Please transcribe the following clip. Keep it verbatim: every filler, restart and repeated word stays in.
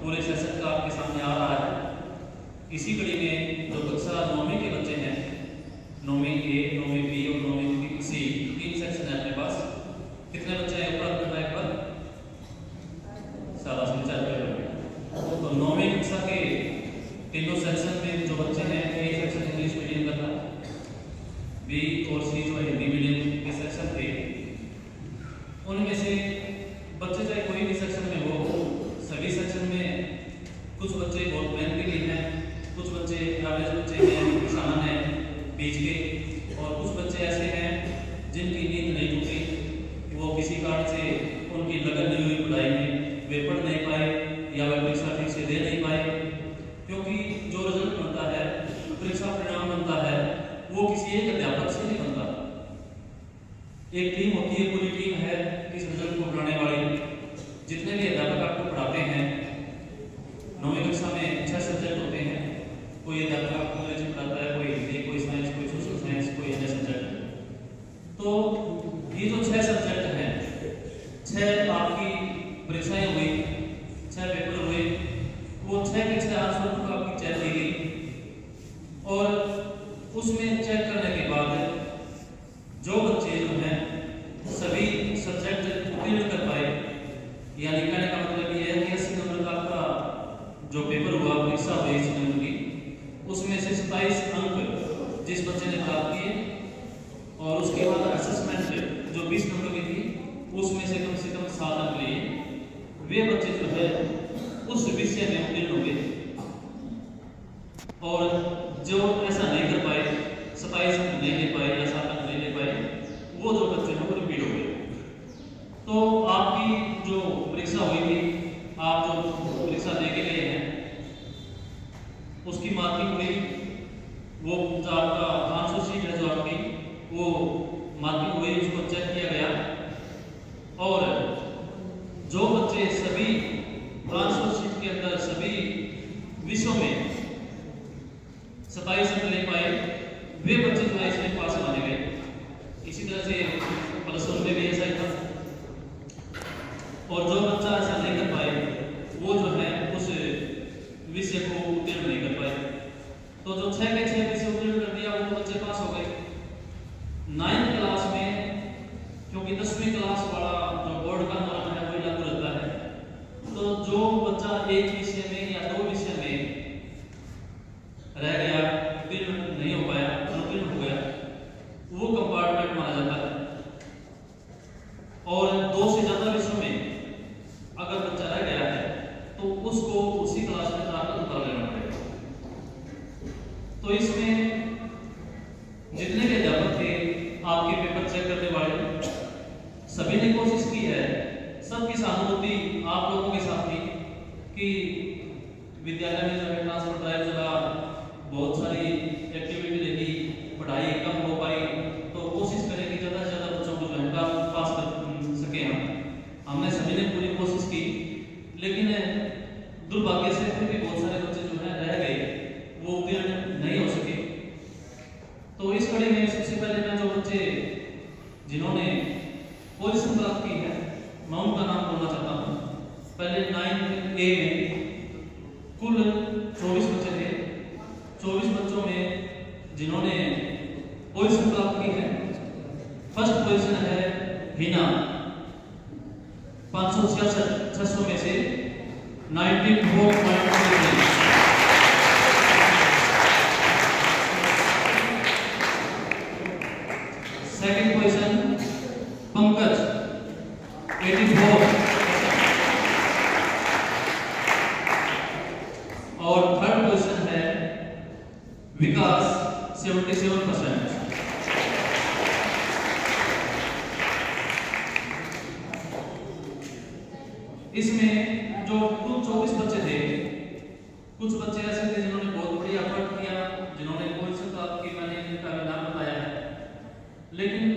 पूरे सेशन का आपके सामने आ रहा है। इसी कड़ी में जो कक्षा नौवीं के बच्चे हैं, नौवीं ए, नौवीं बी और नौवीं सी, तीन सेक्शन है अपने पास। कितने बच्चे हैं ऊपर अपने टाइप पर? सारा समझा तो नौवीं कक्षा के तीनों सेक्शन में जो बच्चे हैं, ए सेक्शन इंग्लिश मीडियम का था, बी और सी जो हिंदी मीडियम के सेक्शन थे, उनमें से बच्चे चाहे कोई भी सेक्शन में हो, सभी सेक्शन में कुछ बच्चे बहुत मेहनती भी हैं, कुछ बच्चे एवरेज बच्चे हैं, सामान्य हैं, बीच के, और कुछ बच्चे ऐसे हैं जिनकी नींद नहीं टूटी, वो किसी कारण से उनकी लगन नहीं हुई पढ़ाई में, वे पढ़ नहीं पाए या वे परीक्षा ठीक से दे नहीं पाए, क्योंकि जो रिजल्ट बनता है, परीक्षा परिणाम बनता है, वो किसी एक अध्यापक से नहीं बनता। एक टीम होती है, पूरी टीम है इस रिजल्ट को बनाने वाली। जितने भी अध्यापक आपको पढ़ाते हैं, नौवीं कक्षा में छह सब्जेक्ट होते हैं। कोई अध्यापक आपको अंग्रेजी पढ़ाता है, कोई हिंदी, कोई साइंस, कोई सोशल साइंस, कोई अन्य सब्जेक्ट। तो ये जो छह सब्जेक्ट हैं, छह आपकी परीक्षाएं हुई, छह पेपर हुए, वो छह के छह आंसर को आपकी चेक की गई और उसमें चेक करने के बाद जो बच्चे जो हैं सभी सब्जेक्ट उत्तीर्ण कर पाए, यानी कहने का मतलब ये है कि अस्सी नंबर का आपका जो पेपर हुआ, परीक्षा हुई अस्सी नंबर की, उसमें से सत्ताईस अंक जिस बच्चे ने प्राप्त किए और उसके बाद असेसमेंट जो बीस नंबर की थी, उसमें से कम से कम सात अंक लिए, वे बच्चे जो है उस विषय में उत्तीर्ण हो गए। और जो ऐसा नहीं कर पाए, सत्ताईस अंक नहीं ले पाए या सात अंक नहीं ले पाए, वो जो बच्चे हैं वो रिपीट हो गए। तो आपकी जो परीक्षा हुई थी, आप जो परीक्षा दे के गए हैं, उसकी मार्किंग हुई, वो जो आपका आंसर शीट है जो आपकी, वो मार्किंग हुई, उसको चेक किया गया और जो बच्चे सभी आंसर शीट के अंदर सभी विषयों में सत्ताईस अंक ले पाए, वे बच्चे जो है इसमें पास माने गए। इसी तरह से प्लस वन में भी ऐसा ही था। और जो बच्चा ऐसा नहीं कर पाए, वो जो है उस विषय को उत्तीर्ण नहीं कर पाए। तो जो छह के छह विषय उत्तीर्ण कर दिया, वो बच्चे पास हो गए। नाइन्थ क्लास में, क्योंकि दसवीं क्लास वाला जो बोर्ड का नियम है वही लागू रहता है, तो जो बच्चा एक विषय में या दो विषय में रह गया, उत्तीर्ण नहीं हो पाया, अनुत्तीर्ण हो गया, वो कंपार्टमेंट माना जाता है। और दो से ज्यादा विषयों में अगर बच्चा रह गया है तो उसको उसी क्लास में जाकर उतार लेना पड़ेगा। तो इसमें जितने भी अध्यापक थे, आपके पेपर चेक करने वाले, सभी ने कोशिश की है, सबकी सहानुभूति आप लोगों के साथ थी कि विद्यालय में जब ट्रांसफर ड्राइव चला, बहुत सारी एक्टिविटी देखी, पढ़ाई कम हो पाई, तो कोशिश करें कि ज़्यादा से ज़्यादा बच्चों को जो है पास कर सके। हम हमने सभी ने पूरी कोशिश की, लेकिन दुर्भाग्य से फिर भी बहुत सारे बच्चे जो है रह गए, वो उत्तीर्ण नहीं हो सके। तो इस कड़ी में सबसे पहले मैं जो बच्चे जिन्होंने पोजीशन प्राप्त की है, मैं उनका नाम बोलना चाहता हूँ। पहले नाइन्थ ए में कुल चौबीस बच्चे थे। चौबीस बच्चों में जिन्होंने पोजीशन प्राप्त की है, फर्स्ट पोजीशन है हिना, पाँच सौ छियासठ छह सौ में से चौरानवे point three. Second position Pankaj चौरासी, और थर्ड पोजीशन है विकास सतहत्तर परसेंट। इसमें जो कुल चौबीस बच्चे थे, कुछ बच्चे ऐसे थे जिन्होंने बहुत बढ़िया एफर्ट किया, जिन्होंने पोजीशन प्राप्त की, मैंने इनका नाम बताया है, लेकिन